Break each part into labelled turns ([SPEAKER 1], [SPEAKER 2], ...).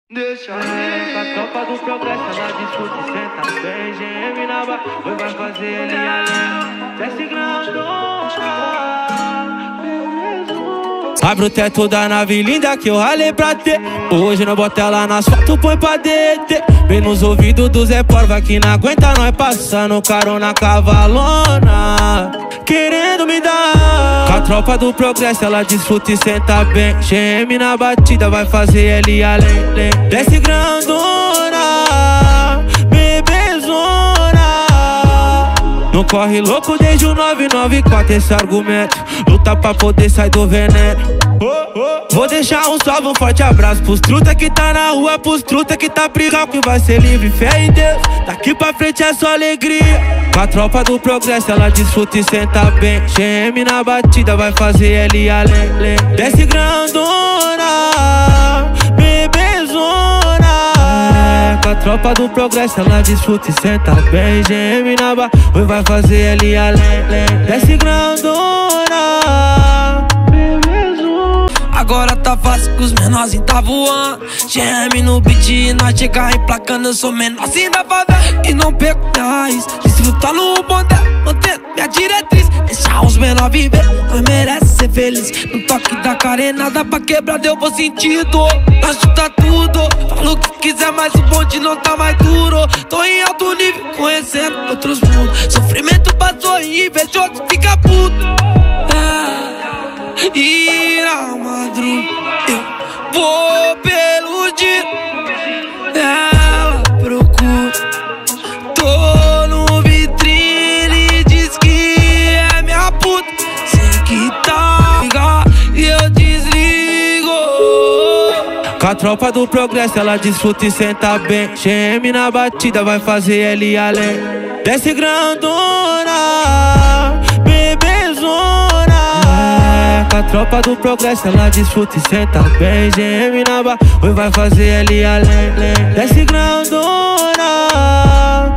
[SPEAKER 1] Deixa com a tropa do progresso, ela disputa e senta bem. GM na barra, hoje vai fazer ele além. Desce grandona. Abre o teto da nave linda que eu ralei pra ter. Hoje não bota ela no asfalto, põe pra deter. Bem nos ouvidos do Zé Porva que não aguenta nós passando carona cavalona, querendo me dar. Com a tropa do progresso ela desfruta e senta bem. GM na batida vai fazer ele além. Desce grandona, bebezona. Não corre louco desde o 994 esse argumento. Luta pra poder sair do veneno. Vou deixar um salve, um forte abraço pros truta que tá na rua, pros truta que tá brigando que vai ser livre, fé em Deus. Daqui pra frente é só alegria. Com a tropa do progresso ela desfruta e senta bem. GM na batida vai fazer ele além. Desce grandona, bebezona. Com a tropa do progresso ela desfruta e senta bem. GM na batida hoje vai fazer ele além. Desce grandona.
[SPEAKER 2] Agora tá fácil que os menorzinhos tá voando. GM no beat e nós chegar emplacando. Eu sou menorzinho da favela e não perco minha raiz. Desfrutar no bonde, mantendo minha diretriz. Deixar os menor viver, nós merece ser feliz. No toque da carenada pra quebrar deu bom sentido. Nós chuta tudo, falo o que quiser, mas o bonde não tá mais duro. Tô em alto nível, conhecendo outros mundos. Sofrimento passou e inveja outros fica puto. E na madrugada eu vou pelo dia, ela procura. Tô no vitrine, diz que é minha puta. Sei que tá ligado e eu desligo.
[SPEAKER 1] Com a tropa do progresso ela desfruta e senta bem. GM na batida vai fazer ele além. Desce grandona, bebezona. Com a tropa do progresso ela desfruta e senta bem. GM na barra hoje vai fazer ele além. Desce grandona.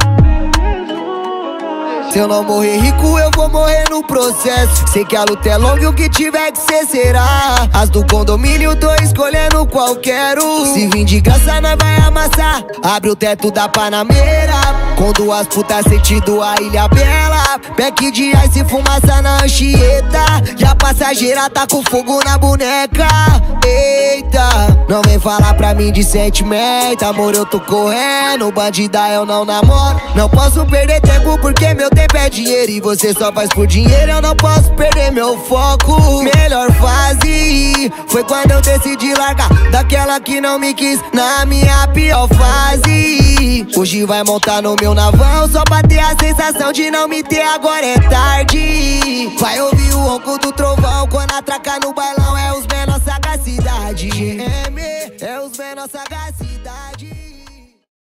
[SPEAKER 3] Se eu não morrer rico, eu vou morrer no processo. Sei que a luta é longa e o que tiver que ser será. As do condomínio, tô escolhendo qual quero. Se vir de graça, nós vai amassar. Abre o teto da Panameira, com duas putas sentido a Ilha Bela. Beck de ice, fumaça na Anchieta. E a passageira tá com fogo na boneca. Eita, não vem falar pra mim de sentimento. Amor, eu tô correndo, bandida eu não namoro. Não posso perder tempo porque meu tempo é dinheiro e você só faz por dinheiro. Eu não posso perder meu foco. Melhor fase foi quando eu decidi largar daquela que não me quis na minha pior fase. Hoje vai montar no meu navão só pra ter a sensação de não me ter. Agora é tarde. Vai ouvir o ronco do trovão quando atracar no bailão. É os menor sagacidade. GM é os menor sagacidade.